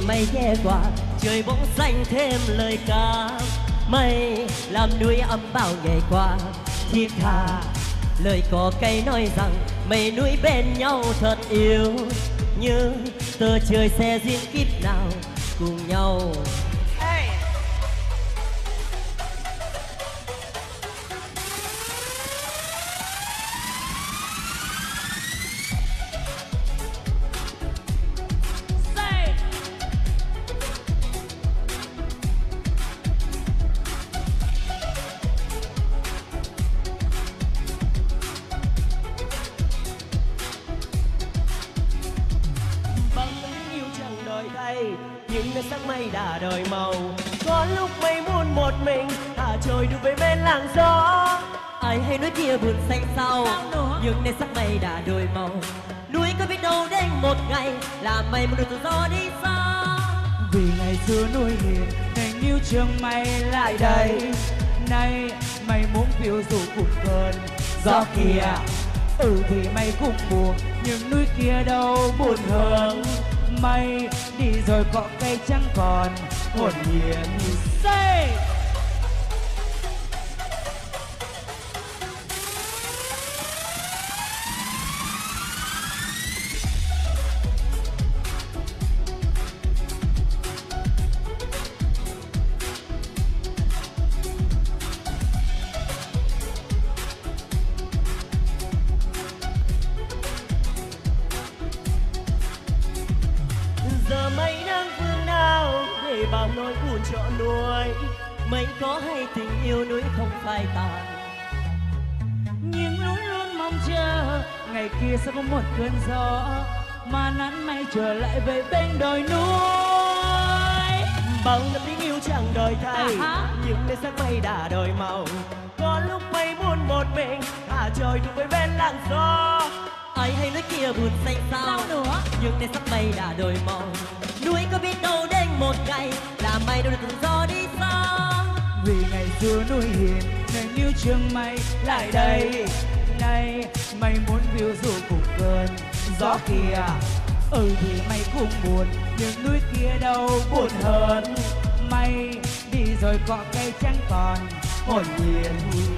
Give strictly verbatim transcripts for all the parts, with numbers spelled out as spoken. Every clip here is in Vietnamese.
mây ghé qua, trời bỗng xanh thêm lời ca. Mây làm núi ấm bao ngày qua, thiết tha lời có cây nói rằng mây núi bên nhau thật yêu. Như tờ trời sẽ duyên kiếp nào cùng nhau. Đã đời màu có lúc mây muôn một mình thả trôi đu với bên làng gió. Ai hay nói kia buồn xanh sao, nhưng nên sắc mây đã đổi màu. Núi có biết đâu đến một ngày là mây một đường tự do đi xa. Vì ngày xưa núi hiền thành yêu trường mây lại đây. Nay mây muốn phiêu du cùng cơn gió kia. Ừ thì mây cũng buồn nhưng núi kia đâu buồn hơn. Mây đi rồi cỏ cây chẳng còn hồn nhiên. Say bao nỗi buồn trọn nuôi. Mây có hay tình yêu núi không phai tàn, nhưng núi luôn mong chờ ngày kia sẽ có một cơn gió mà nắng mây trở lại về bên đồi núi. Bao năm tình yêu chẳng đổi thay, à, nhưng nên sắc mây đã đổi màu. Có lúc mây buồn một mình thả trôi đu với bên làng gió. Ai hay nói kia buồn xanh sao, sao nữa, nhưng nên sắc mây đã đổi màu. Núi có biết đâu đến một ngày là mây đâu được tự do đi xa. Vì ngày xưa núi hiền nên yêu trường mây lại đây. Nay mây muốn phiêu du cùng cơn gió kia. Ừ thì mây cũng buồn nhưng núi kia đâu buồn hơn. Mây đi rồi cỏ cây chẳng còn hồn nhiên.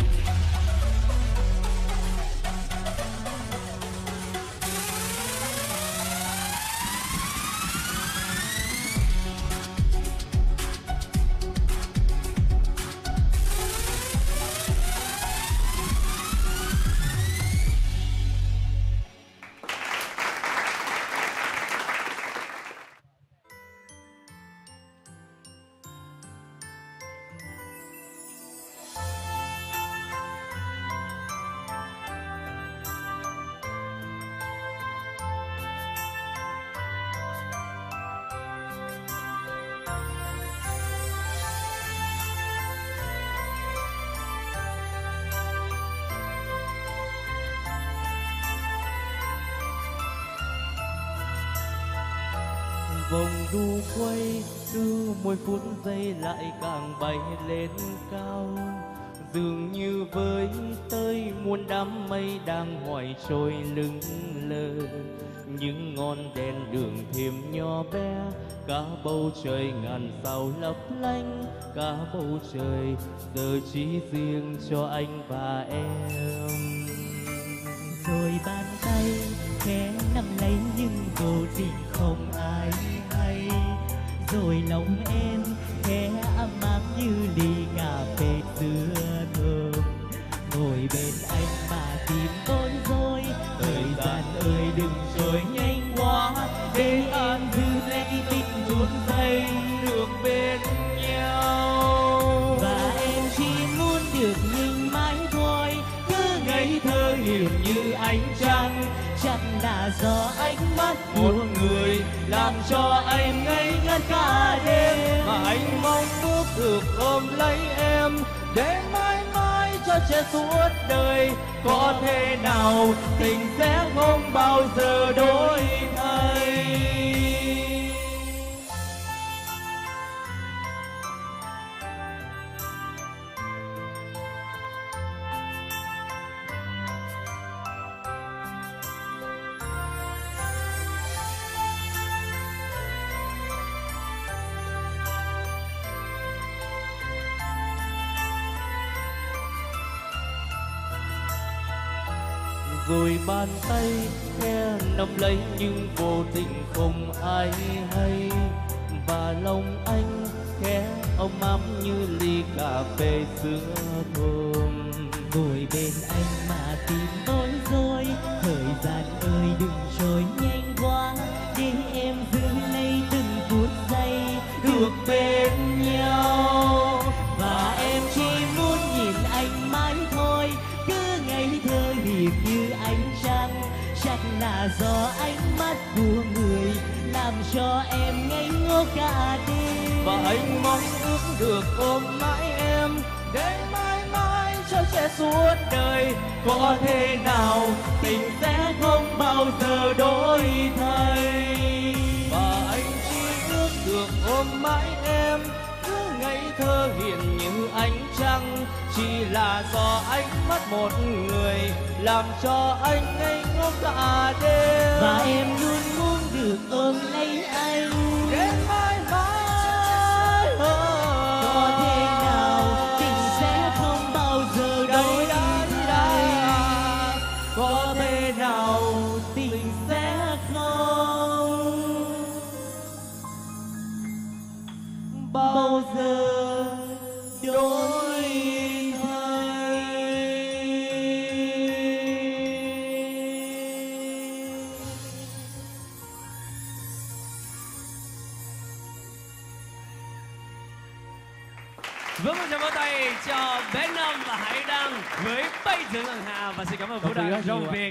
Vòng đu quay cứ mỗi phút giây lại càng bay lên cao. Dường như với tới muôn đám mây đang hoài trôi lững lờ. Những ngọn đèn đường thêm nhỏ bé, cả bầu trời ngàn sao lấp lánh. Cả bầu trời giờ chỉ riêng cho anh và em. Rồi bàn tay khẽ nắm lấy nhưng vô tình không ai hay. Rồi lòng em khẽ ấm áp như ly cà phê xưa thơm. Ngồi bên anh mà tìm bối rối. Thời gian ơi đừng trôi nhanh quá, để em giữ lấy tình chút giây được bên nhau. Và em chỉ muốn được nhìn mãi thôi, cứ ngây thơ hiền như ánh trăng. Chắc là do ánh mắt một người làm cho anh ngây ngất cả đêm. Mà anh mong ước được ôm lấy em để mãi mãi cho che suốt đời. Có thể nào tình sẽ không bao giờ đổi thay. rồi bàn tay khẽ nắm lấy nhưng vô tình không ai hay, và lòng anh khẽ ấm áp như ly cà phê sữa thơm. Ngồi bên anh mà tìm bối rối, thời gian ơi đừng trôi nhanh quá, để em giữ lấy từng phút giây Được bên nhau, và em chỉ muốn nhìn anh mãi thôi, cứ ngây thơ hiền như ánh trăng. Chắc là do ánh mắt của người làm cho em ngây ngô cả đêm. và anh mong ước được ôm mãi em để mãi mãi cho sẽ suốt đời. Có thể nào tình sẽ không bao giờ đổi thay, và anh chỉ ước được ôm mãi em cứ ngây thơ hiền như ánh trăng. Chỉ là do anh mất một người làm cho anh ngây ngốc cả đêm, Và em luôn muốn được ôm lấy anh đến mãi mãi. Có thể nào tình sẽ không bao giờ đổi thay, Có thể nào tình sẽ không bao giờ đổi Vâng, một tràng vỗ tay cho bé Năm và Hải Đăng với Bay Thử Ngân Hà, và xin cảm ơn Vũ Cảm ơn Đăng rất nhiều trong ạ. việc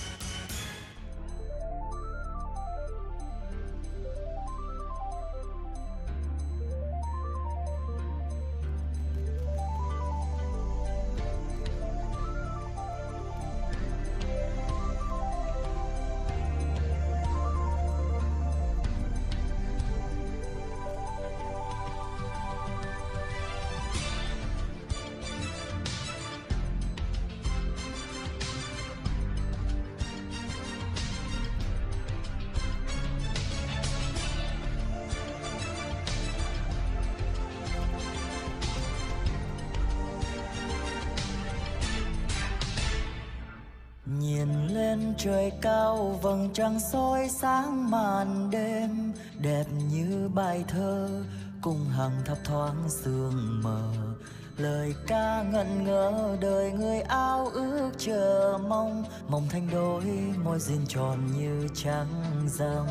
Nhìn lên trời cao vầng trăng soi sáng màn đêm, đẹp như bài thơ cùng hàng thấp thoáng sương mờ. Lời ca ngẩn ngỡ đời người ao ước chờ mong, mong thành đôi môi duyên tròn như trăng rằm.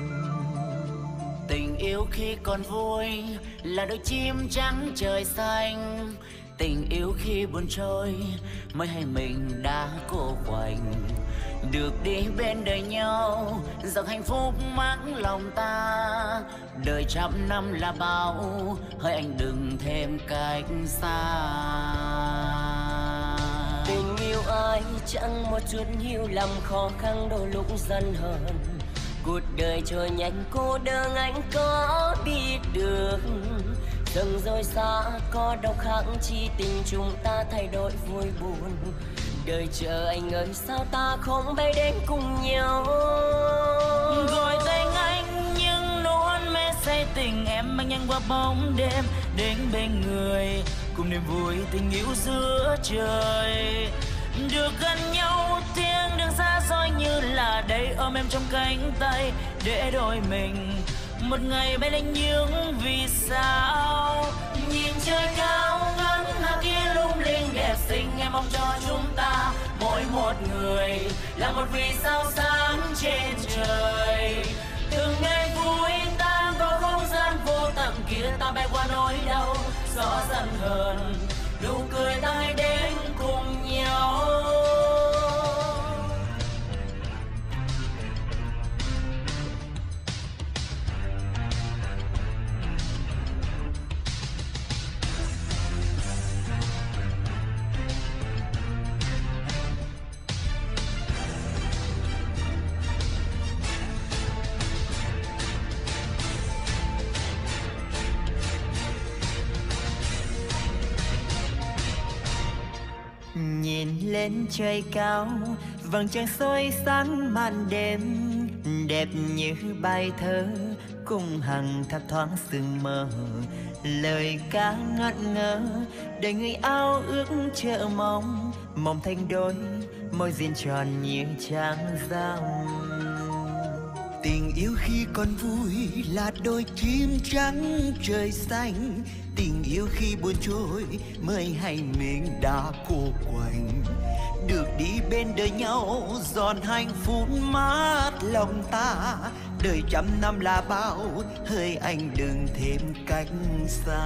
Tình yêu khi còn vui là đôi chim trắng trời xanh, tình yêu khi buồn trôi mới hay mình đã cô quạnh. Được đi bên đời nhau dòng hạnh phúc mãn lòng ta, đời trăm năm là bao hỡi anh đừng thêm cách xa. Tình yêu ai chẳng một chút hiểu lầm khó khăn đôi lúc giận hờn, cuộc đời trôi nhanh cô đơn anh có biết được, dần rồi xa có đau khắc chi tình chúng ta thay đổi vui buồn. Đời chờ anh ơi sao ta không bay đến cùng nhau, Gọi tên anh nhưng nỗi mê say tình em mang nhanh qua bóng đêm đến bên người, cùng niềm vui tình yêu giữa trời. Được gần nhau tiếng đường xa xôi như là đây, ôm em trong cánh tay để đôi mình một ngày bay lên những vì sao. Nhìn trời cao ngân hà kia lung linh đẹp xinh, em mong cho chúng ta mỗi một người là một vì sao sáng trên trời. Từng ngày vui ta có không gian vô tận kia, ta bay qua nỗi đau gió giận hờn, nụ cười ta hãy đến cùng nhau. Nhìn lên trời cao vầng trăng soi sáng màn đêm, đẹp như bài thơ cùng hàng thấp thoáng sương mờ. Lời ca ngất ngơ đời người ao ước chờ mong, mong thành đôi môi duyên tròn như trăng rằm. Tình yêu khi còn vui là đôi chim trắng trời xanh. Tình yêu khi buồn trôi mới hay mình đã cô quạnh. Được đi bên đời nhau giòn hạnh phúc mát lòng ta. Đời trăm năm là bao, hơi anh đừng thêm cách xa.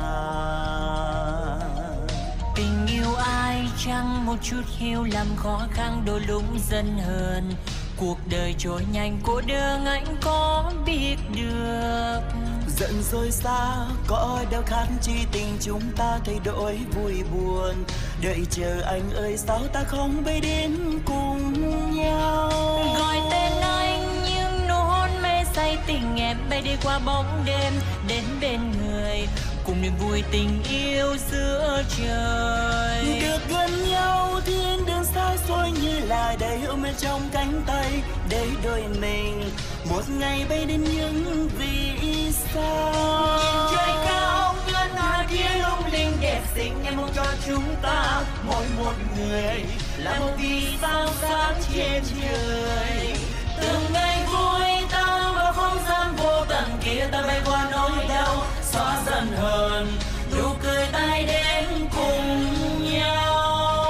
Tình yêu ai chẳng một chút hiểu lầm khó khăn đôi lúc dần hơn. Cuộc đời trôi nhanh cô đơn anh có biết được. Giận rồi xa có đâu khác chi tình chúng ta thay đổi vui buồn. Đợi chờ anh ơi sao ta không bay đến cùng nhau. Gọi tên anh nhưng nụ hôn mê say tình em bay đi qua bóng đêm đến bên người. Cùng niềm vui tình yêu giữa trời. Được gần nhau thiên đường xa xôi như là đầy ôm bên trong cánh tay. Để đôi mình một ngày bay đến những vì sao. Nhìn trời cao ngân hà kia lung linh đẹp xinh em mong cho chúng ta mỗi một người là một vì sao sáng trên trời. Từng ngày vui ta vào không gian vô tận kia ta bay qua nỗi đau xóa dần hờn nụ cười tay đến cùng nhau.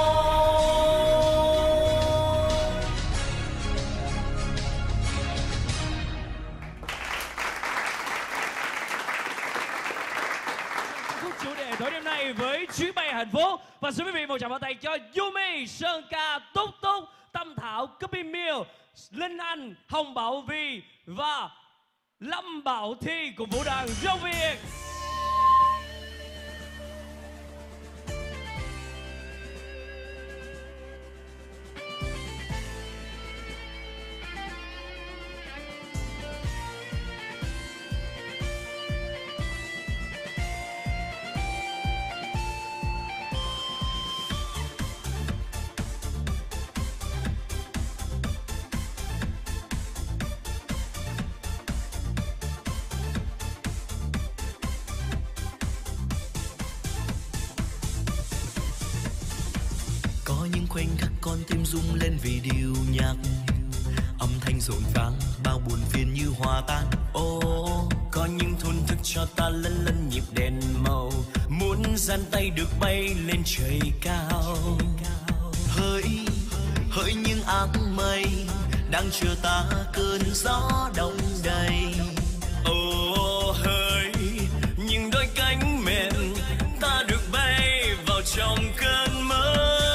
Khúc chủ đề tối đêm nay với chuyến bay hạnh phúc. Và xin quý vị một tràng pháo tay cho Yumi, Sơn Ca, Túc Túc, Tâm Thảo, Cupy Mill, Linh Anh, Hồng Bảo Vi và Lâm Bảo Thi cùng vũ đoàn Râu Việt. Khoảnh khắc con tim rung lên vì điệu nhạc, âm thanh rộn vang bao buồn phiền như hòa tan. Ô oh, có những thôn thức cho ta lân lân nhịp đèn màu, muốn giang tay được bay lên trời cao. Hỡi hỡi những áng mây đang chờ ta cơn gió đông đầy. Ô oh, hỡi những đôi cánh mềm ta được bay vào trong cơn mơ.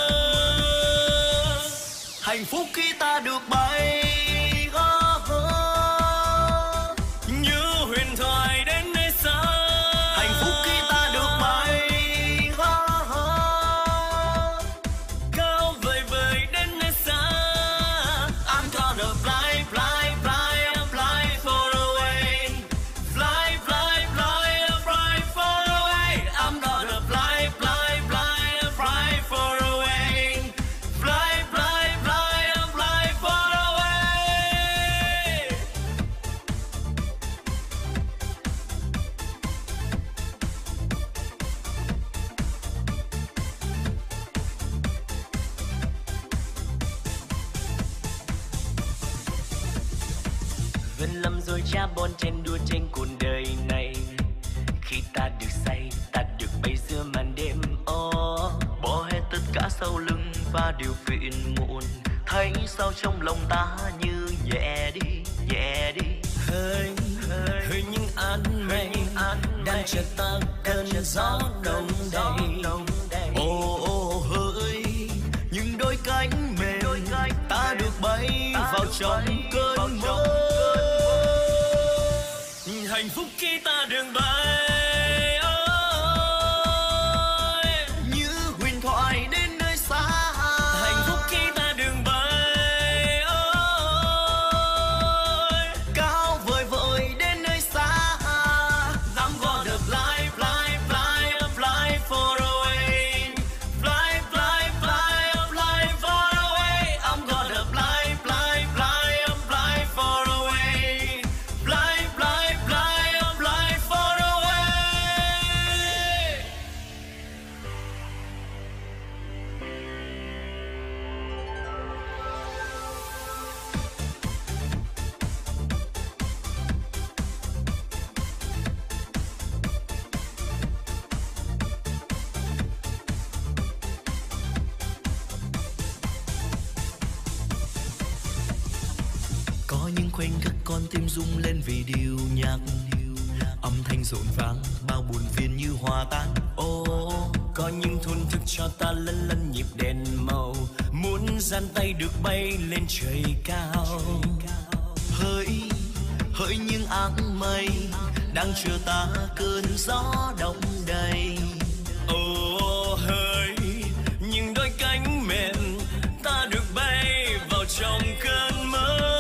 Hạnh phúc khi ta được bay oh, oh, như huyền thoại đến nơi xa. Hạnh phúc khi ta được bay oh, oh, cao vời vời đến nơi xa. I'm gonna fly, fly, fly, fly far away. Fly, fly, fly, fly far away. I'm gonna fly, fly, fly, fly far away. Fly, fly, lầm rồi cha bon trên đua trên cuộc đời này. Khi ta được say, ta được bay giữa màn đêm. Oh, bỏ hết tất cả sau lưng và điều phiền muộn. Thấy sao trong lòng ta như nhẹ đi, nhẹ đi. hơi hơi những áng mây đang chờ ta cơn gió đông đầy. Ô ô hỡi những đôi cánh mềm ta được bay vào trong cơn mơ. Hạnh phúc khi ta đường bay ơi, như huyền thoại đến nơi xa. Hạnh phúc khi ta đường bay ơi, cao vời vợi đến nơi xa. I'm gonna fly, fly, fly, fly far away. Fly, fly, fly, fly far away. I'm gonna fly, fly, fly, fly far away. Fly, fly, fly, fly far away. Có những khoảnh khắc con tim rung lên vì điệu nhạc, âm thanh rộn vang bao buồn phiền như hòa tan. Ô oh, có những thôn thức cho ta lân lân nhịp đèn màu, muốn giang tay được bay lên trời cao. Hỡi hỡi những áng mây đang chờ ta cơn gió đông đầy. Ô oh, hỡi những đôi cánh mềm ta được bay vào trong cơn mơ.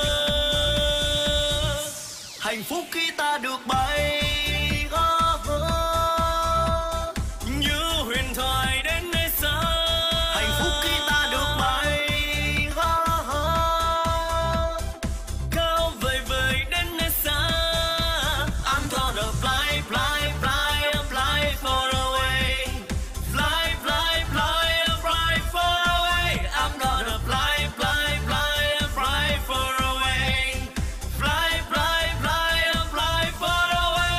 Hạnh phúc khi ta được bay oh, oh, như huyền thoại đến nơi xa. Hạnh phúc khi ta được bay oh, oh, cao vời vời đến nơi xa. I'm gonna fly, fly, fly, fly far away. Fly, fly, fly, fly far away. I'm gonna fly, fly, fly, fly far away. Fly, fly, fly, fly far away.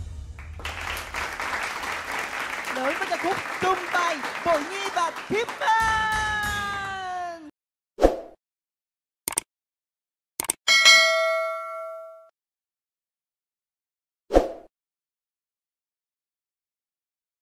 Đối với ca khúc Tung Bay, Bội Nhi và Thiếp Mến.